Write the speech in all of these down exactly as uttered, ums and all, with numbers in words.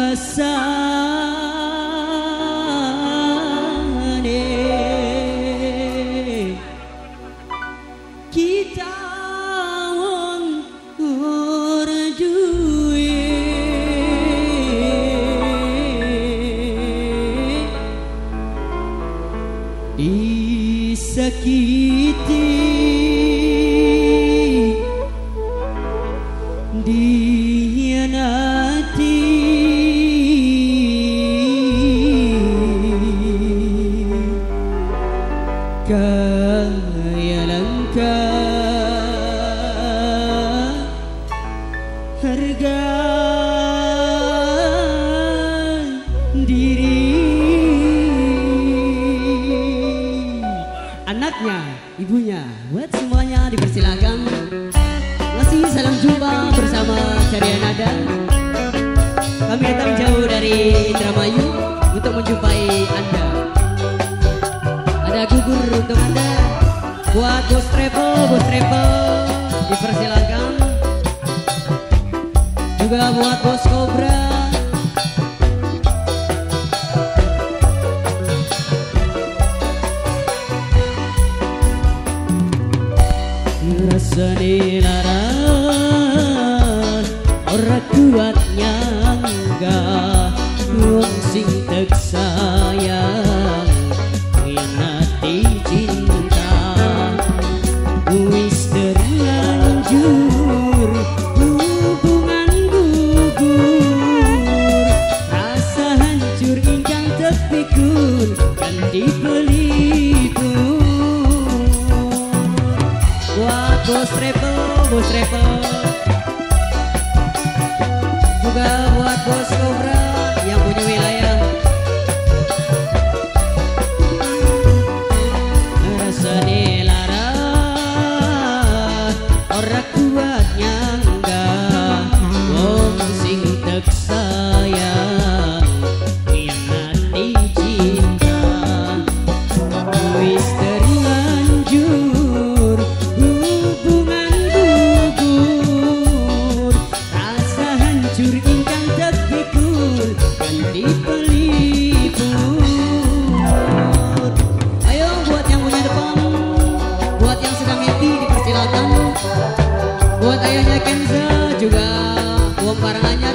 rasane kita wong ora duwe disakiti dihianati kaya langkah harga diri anaknya, ibunya, buat semuanya dipersilakan. Masih salam jumpa bersama Carian Nada. Kami datang jauh dari Indramayu untuk menjumpai Anda. Ada gugur untuk Anda. Buat bos travel, bos travel dipersilakan. Juga buat bos Cobra. Rasane laras ora kuat nyangga wong sing tek sayang ngianati cinta wis terlanjur hubungan gugur rasa hancur ingkang terpikul kan dipelipur. Buat bos travel, bos travel juga buat bos Cobra yang punya wilayah. Rasane laras ora kuat nyangga wong sing tek sayang ngianati cinta wis terlanjur hubungan gugur rasa hancur ingkang terpikul kan dipelipur. Ayo buat yang punya depan, buat yang sedang happy dipersilakan. Buat ayahnya Kenza juga Wong Paranganyar,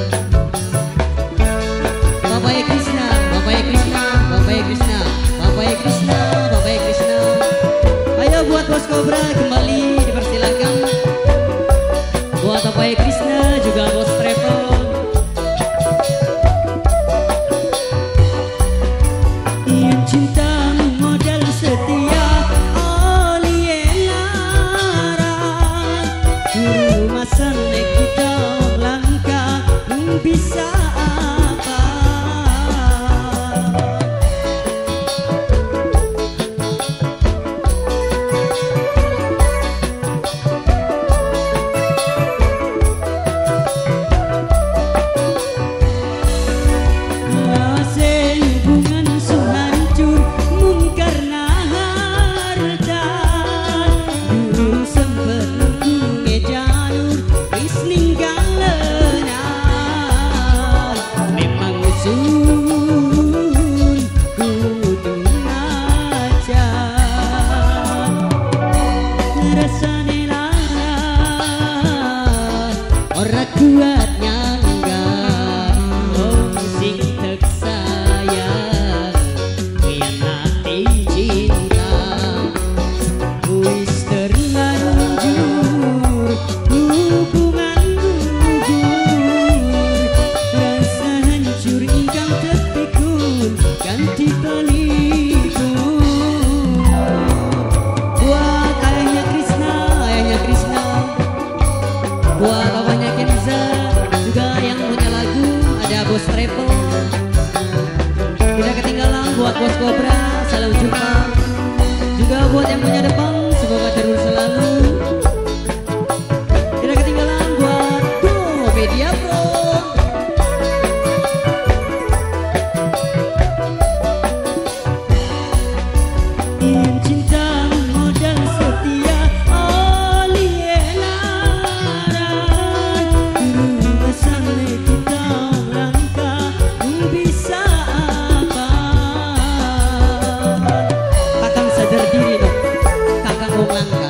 Bapaknya Krishna, Bapaknya Krishna, Bapaknya Krishna, Bapaknya Krishna, Bapaknya Krishna. Ayo buat bos Cobra kembali dipersilakan. Buat Bapaknya Krishna juga bos travel. Yang cinta modal setia olienara guru masa nek kita langkah bisa apa. Kuat nyangga wong sing tek sayang ngianati cinta wis terlanjur hubungan gugur rasa hancur ingkang terpikul ganti pelipur. Buat ayahnya Krishna, ayahnya Krishna, buat bapaknya Kenza juga yang punya lagu ada bos travel. Tidak ketinggalan buat bos Cobra, salam jumpa. Juga buat yang punya depan, semoga terus selalu. Tidak ketinggalan buat Go Media Pro. Yang cinta modal setia olienara guru masa kita langkah Kampung Langka.